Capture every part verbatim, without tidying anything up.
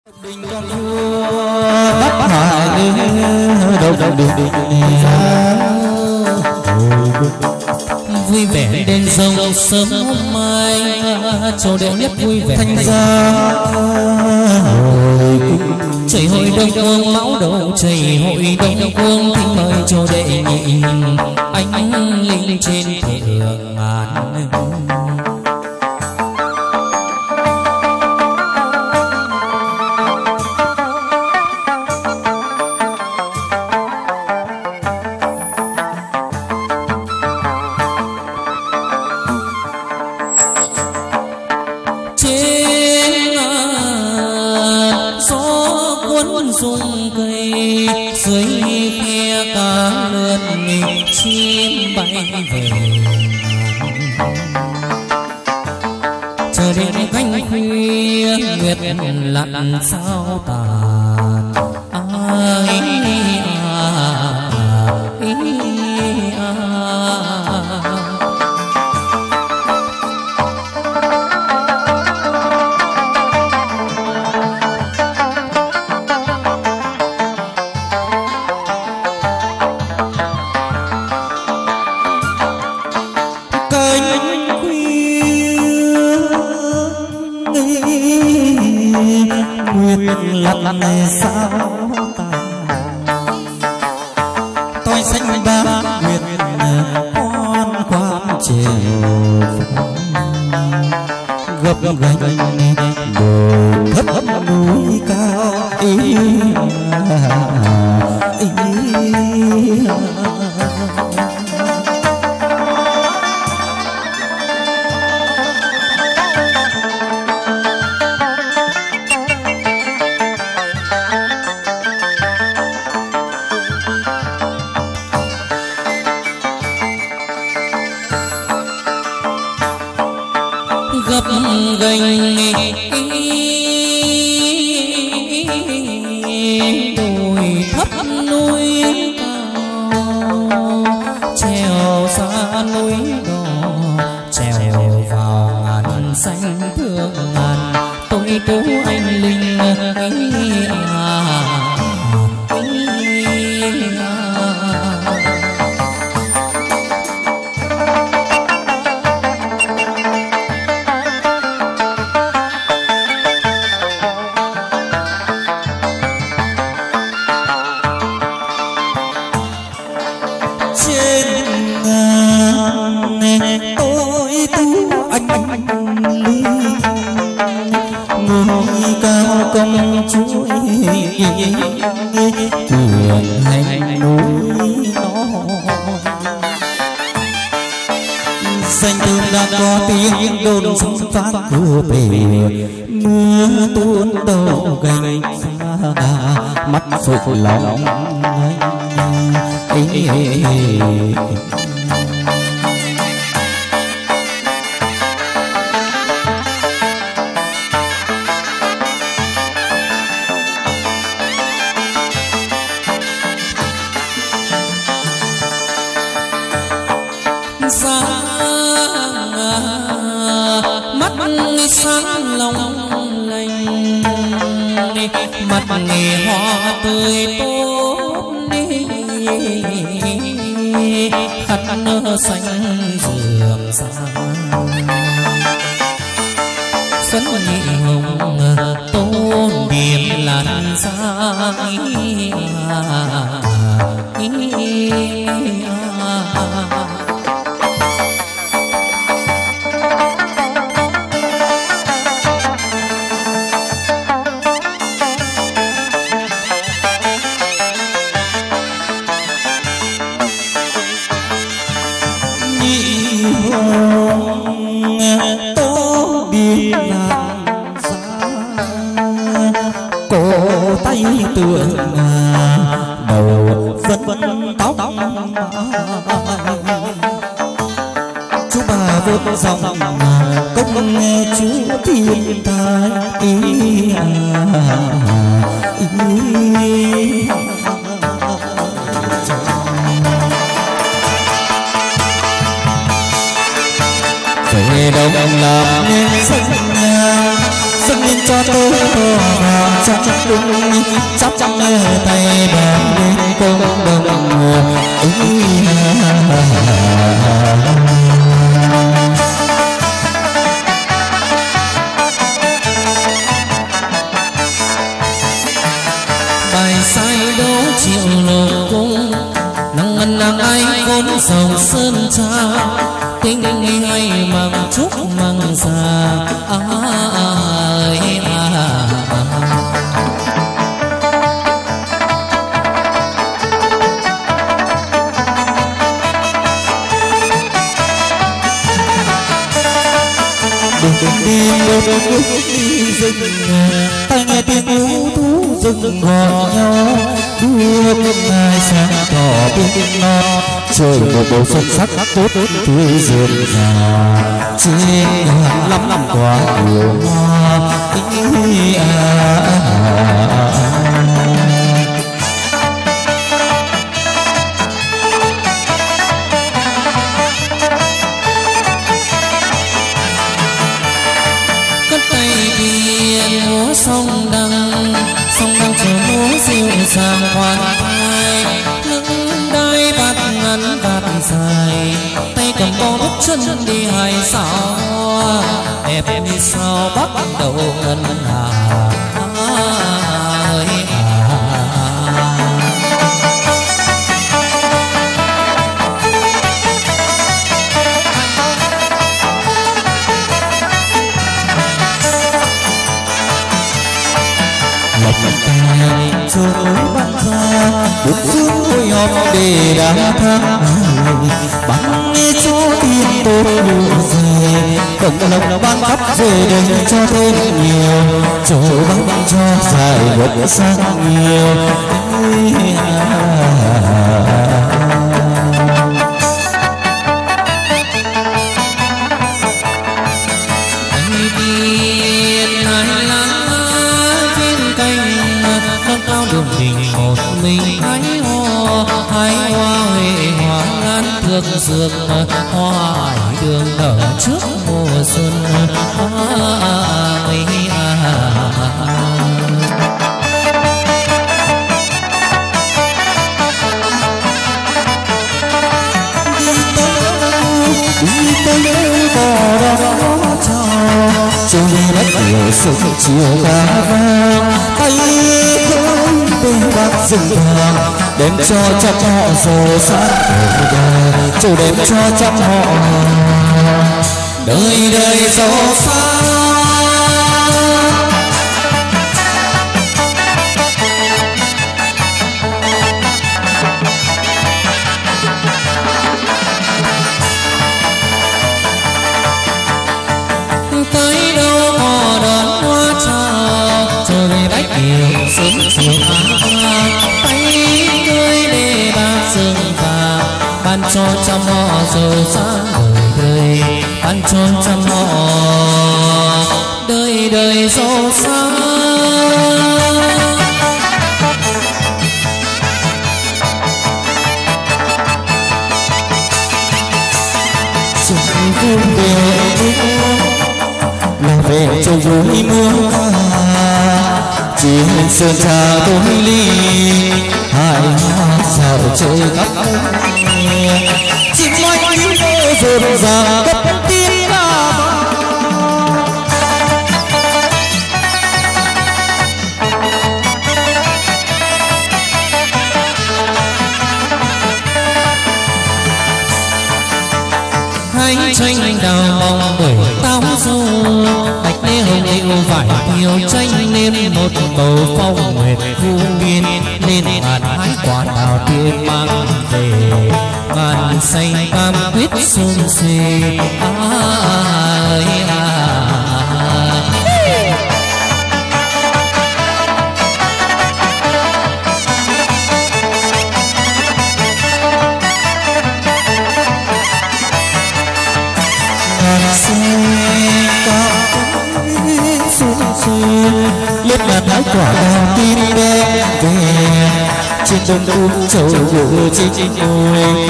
Đình con vua Bắc Hải đâu đâu đình đình vui vẻ đèn rồng sớm hôm mai cho đệ nhất vui vẻ thanh gia chảy hội đông vương mão đầu chảy hội đông vương thỉnh mời cho đệ nhị anh linh trên thượng ngàn lặn sao tàn ai à, ý, à. Lặn sao tàn tôi xanh bá nguyệt con quan chiều gập gành đồi thấp thấp núi cao ý, ý, ý. gập ghềnh đồi thấp núi cao trèo xa núi đỏ trèo vào ngàn xanh thương ngàn tôi tú anh linh ấy à. Công chúa quyền hành núi nó danh thương đã có tiếng đồn sóng phát cửa bể mưa tuôn đầu gành xa mắt phục lòng ấy sáng long lanh mặt nghề hoa tươi tốt khăn nơ xanh rườm rà phấn nhị hồng tôn điểm làn da tay tượng đầu vân vân tóc chú bà vượt dòng công nghe chúa thiên thái ý, ý. Về đông làm nên sân sân cho tôi hòa trong đúng chắp trong tay đón đến công đồng bài sai đố chịu lộ cung nắng ngân nàng ai vốn dòng sơn tra tình hay mừng chúc mừng già ơi à. đi một bước đi rừng tai nghe tiếng lũ thú rừng gọi nhau đưa ngày sáng tỏ bên non trời một bầu xuân sắc tốt tươi rộn ràng trên lắm lắm quá nhiều hoa ý à. múa sông đăng sông đăng chờ múa dịu dàng khoan thai lưng đai bát ngắn bát dài tay cầm bó đúc chân đi hai sao đẹp như sao bắt đầu ngân hà ơi rồi bắn ra bước xuống ngôi hòm để đám tháng bắn nghe cho tim tôi đủ dày cộng lòng ban khắp về đừng cho thêm nhiều chỗ bắn cho dài vượt sang nhiều đường tình một mình hái hoa hái hoa huệ hoa ngàn thước dược hoa hải đường nở trước mùa xuân ơi đi tới bò đó chào trời đất nhiều sự chiều cá vàng tay khơi bên bát rừng vàng đem cho trăm họ giàu sang đời chủ đem cho trăm họ đời đời giàu sang sớm chiều áo tay tươi để bát sương vàng ban cho trăm họ giàu sang đời đời ban cho trăm họ đời đời giàu sang trời vui về là về trời vui mưa chỉ sơn trà tôi ly hai hoa dạo chơi khắp chim oanh tiếng vô rộn ràng cất tiếng ca hai tranh đào mong bởi táo dâu bạch lê hồng yêu vải thiều tranh nên một bầu phong nguyệt vu biên nên ngàn hái quả đào tiên mang về ngàn xanh cam quyết xuân xuê ơi à. lướt ngàn hái quả đào tim đen về trên đông cung chầu gỗ trên ngôi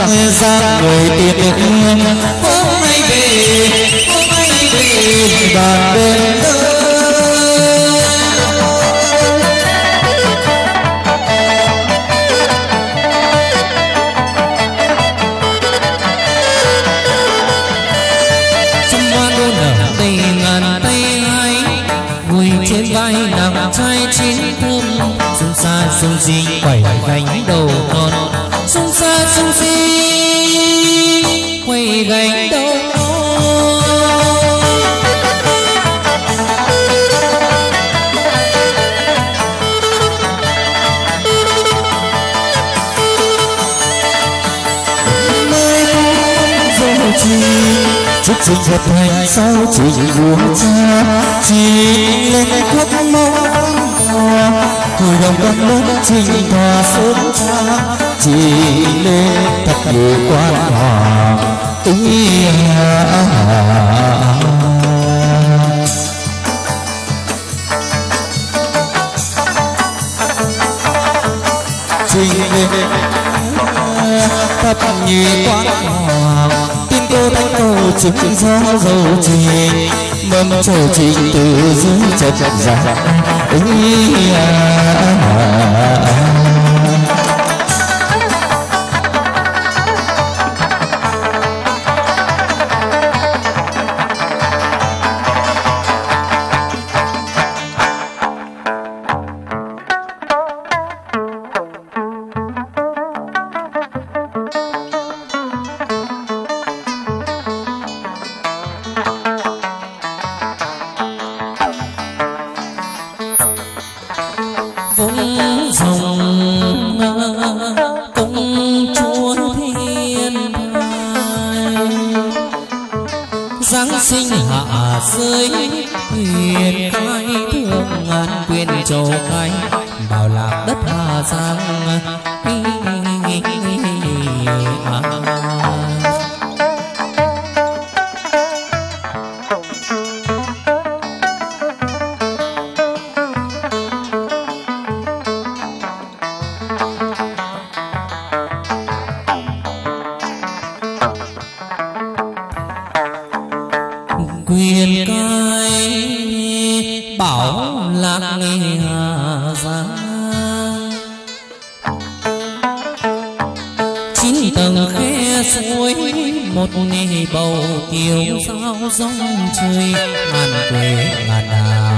ra người tiền hương hôm nay về hôm nay về bàn bên trai chín thơm sung xa sung gì quẩy gánh đầu non sung xa sung gì quẩy gánh đầu non nơi dấu chi chúc sinh vật thành sau chỉ vua cha chỉ lên quốc mong hồi đồng con lớn trình tòa sớm cha chỉ lên thật nhiều quan hòa ý trình lên thật nhiều quan hòa tin cô thánh cầu chứng gió dầu trì mâm trầu trình từ dưới chật chật ra ý bầu kiều sao giông trời ngàn quê ngàn đà